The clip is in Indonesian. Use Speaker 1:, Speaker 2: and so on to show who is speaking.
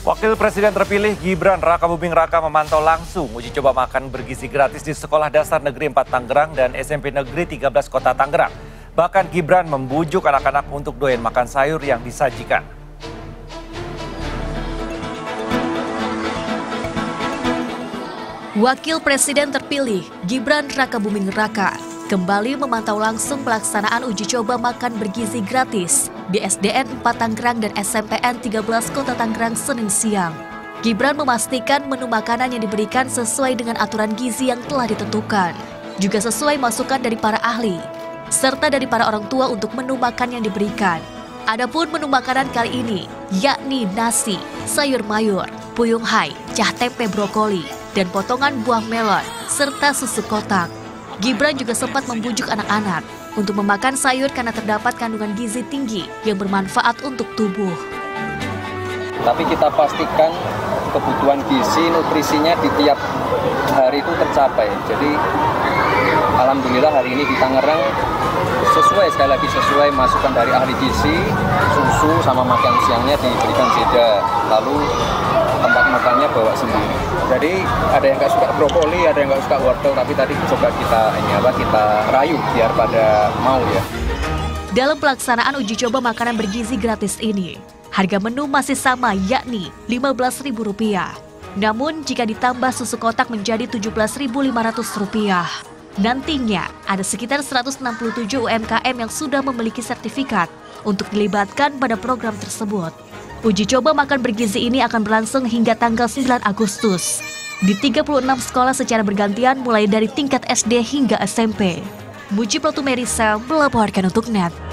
Speaker 1: Wakil Presiden terpilih Gibran Rakabuming Raka memantau langsung uji coba makan bergizi gratis di Sekolah Dasar Negeri 4 Tangerang dan SMP Negeri 13 Kota Tangerang. Bahkan Gibran membujuk anak-anak untuk doyan makan sayur yang disajikan.
Speaker 2: Wakil Presiden terpilih Gibran Rakabuming Raka kembali memantau langsung pelaksanaan uji coba makan bergizi gratis di SDN 4 Tangerang dan SMPN 13 Kota Tangerang Senin siang. Gibran memastikan menu makanan yang diberikan sesuai dengan aturan gizi yang telah ditentukan, juga sesuai masukan dari para ahli, serta dari para orang tua untuk menu makan yang diberikan. Adapun menu makanan kali ini, yakni nasi, sayur mayur, puyung hai, cah tempe brokoli, dan potongan buah melon, serta susu kotak. Gibran juga sempat membujuk anak-anak untuk memakan sayur karena terdapat kandungan gizi tinggi yang bermanfaat untuk tubuh.
Speaker 3: Tapi kita pastikan kebutuhan gizi, nutrisinya di tiap hari itu tercapai. Jadi alhamdulillah hari ini di Tangerang sesuai masukan dari ahli gizi, susu sama makan siangnya diberikan beda. Lalu tempat makannya bawa sendiri. Jadi ada yang nggak suka brokoli, ada yang nggak suka wortel, tapi tadi coba kita rayu biar pada mau ya.
Speaker 2: Dalam pelaksanaan uji coba makanan bergizi gratis ini, harga menu masih sama, yakni Rp15.000. Namun jika ditambah susu kotak menjadi Rp17.500. Nantinya ada sekitar 167 UMKM yang sudah memiliki sertifikat untuk dilibatkan pada program tersebut. Uji coba makan bergizi ini akan berlangsung hingga tanggal 9 Agustus di 36 sekolah secara bergantian mulai dari tingkat SD hingga SMP. Muji Platu Merisa melaporkan untuk NET.